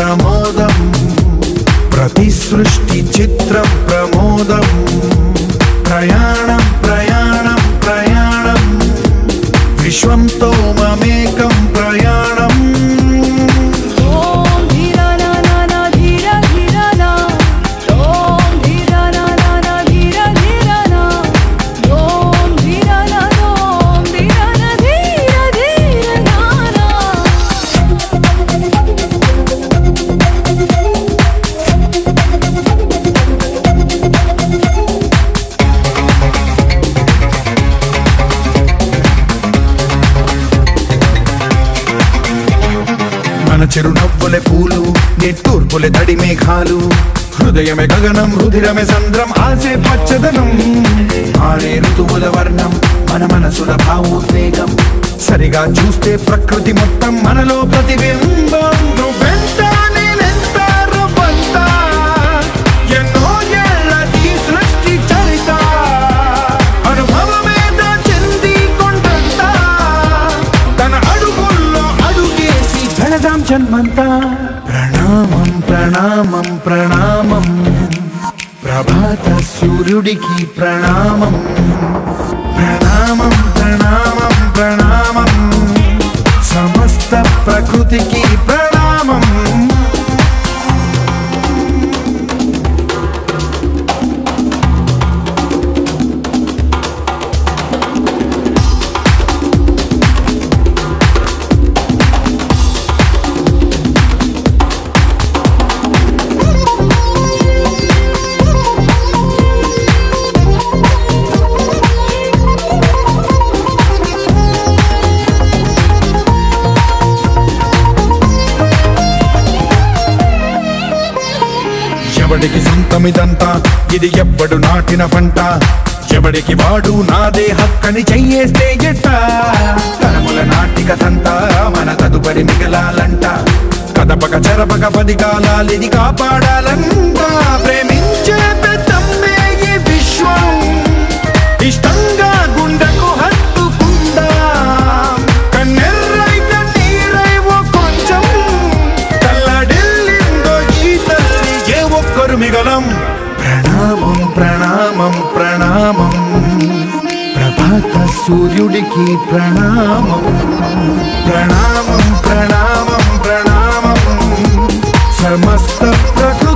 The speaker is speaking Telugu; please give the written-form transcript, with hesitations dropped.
ప్రమోదం ప్రతి సృష్టి చిత్రం ప్రమోదం ప్రయాణం ప్రయాణం ప్రయాణం విశ్వంతో మమేకం ప్రయాణం మన చిరునవ్వులే పూలు నిట్టూర్పులే తడి మేఘాలు హృదయమే గగనం రుధిరమే సంద్రం ఆసే పచ్చదనం ఆరే ఋతువుల వర్ణం మన మనసుల భావోద్వేగం సరిగా చూస్తే ప్రకృతి మొత్తం మనలో ప్రతిబింబం నువ్వెంత నేనెంత రవ్వంత ఎన్నో ఏళ్ళది సృష్టి చరిత అనుభవమే చెంది కొండంత తన అడుగుల్లో అడుగేసి జనదాం జన్మంతా ప్రణామం ప్రణామం ప్రణామం ప్రభాత సూర్యుడికి ప్రణామం ప్రణామం ప్రణామం ప్రణామం సమస్త ప్రకృతికి ప్రణామం ఎవడికి సొంతమిదంతా ఇది ఎవ్వడు నాటిన పంట ఎవడికి వాడు నాదే హక్కని చెయ్యేస్తే ఎట్ట తరముల నాటికథంతా మన తదుపరి మిగలాలంట కదపక చెరపక 10 కాలాలిది కాపాడాలంట ప్రేమించే పెద్దమ్మే ఈ విశ్వం ఇష్టంగా గుండెకు హత్తుకుందా కన్నెర్రై కన్నీరై ఓ కొంచెం తల్లడిల్లిందో ఈ తల్లి ఏ ఒక్కరు మిగలం ప్రణామం ప్రణామం ప్రణామం ప్రభాత సూర్యుడికి ప్రణామం ప్రణామం ప్రణామం ప్రణామం సమస్త ప్రకృతి